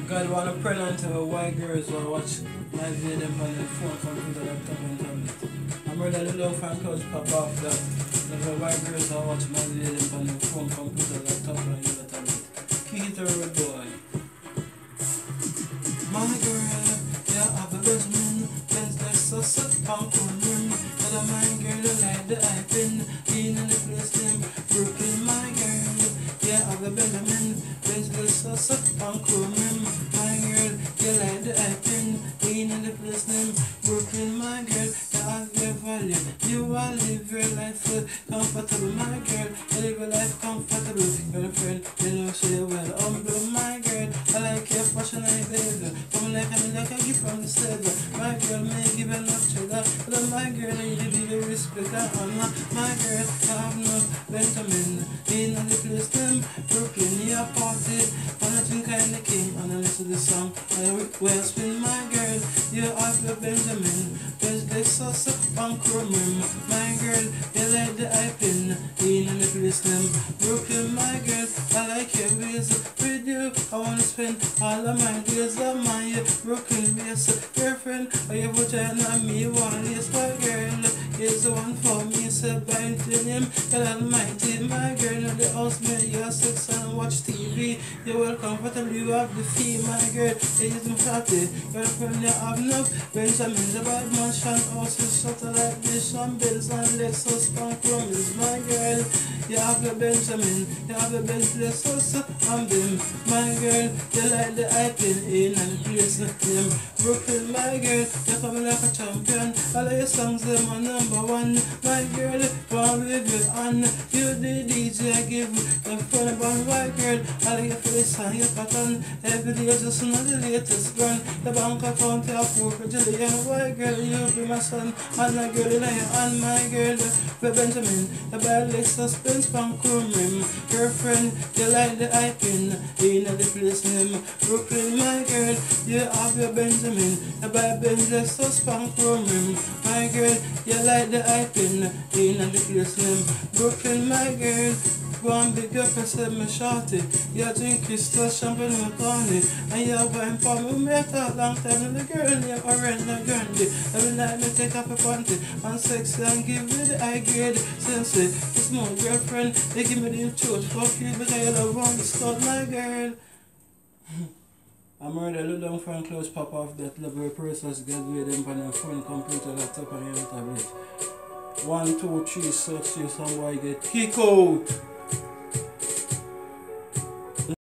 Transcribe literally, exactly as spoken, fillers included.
God wanna prey unto the white girls or watch my video them on the phone, computer, laptop and tablet. I'm ready to little fan clothes pop off that. The white girls are watch my video them on the phone, computer, laptop and tablet. Kick it over boy. My girl, yeah, have a Benjamin, Benz Lexus, suck punk on rim. But a my girl, I like the hype in, in the place name, Brooklyn, my girl. Yeah, have a Benjamin, Benz Lexus, suck punk on rim. My girl, you like the hype in, in the place name, Brooklyn, my girl. You have your value, you will live your life comfortable, my girl. You live your life comfortable, girlfriend. You know she well humble, my girl. I like your fashion like baby. Come like I'm like a gift from the silver. My girl may give enough cheddar. But my girl, you give you respect and honor. My girl, I have no Benjamin. In the place them, Brooklyn, you party. And I think I'm the king. And I listen to the song. I will spin my girl. You have your Benjamin. There's Lexus, punk room. My girl, you like the hype in. In the place them, Brooklyn, my girl. I like your ways with you. I wanna spend all of my days of my Brooklyn base. Girlfriend, are you putting on me one is my girl? Is the one for me, so by to him. God Almighty, my girl, in the house, man, you have sex and watch T V. You're well comfortable, you have the fee, my girl. You use my party. Girlfriend, you have enough. Benjamin, the bad mansion, houses, satellite dish, and bills, and Lexus, punk is my girl. You have the Benjamin, you have the Benz Lexus, and them, my girl. You like the hype in and place name Brooklyn, my girl. You coming like a champion. All of your songs, them are number one. My girl, one with you and you the D J, I give the phone about my girl. All of your face and your pattern. Every day just another latest brand. The bank account, you have four Julian. My girl, you be my son. And my girl, you and my girl. The Benjamin, the bad Lexus, Benz, punk room rim. Girlfriend, you like the hype in the place name Brooklyn, my girl. You have your Benjamin, the bad Benz, Lexus, punk room rim. My girl, you like the hype in the place name Brooklyn, my girl. Go and big up and say me shorty. You drink crystal champagne and corny. And you wine for me, me talk long time. And the girl named Ariana Grande. Every night me take off a panty and sexy and give you the high grade. Sensei, it's my girlfriend. They give me the truth. Fuck you because you love one start, my girl. I'm ready to look down front clothes pop off that level process. Get with them on your phone, computer, laptop, and your tablet. One, two, three, search you, some boy get kick out.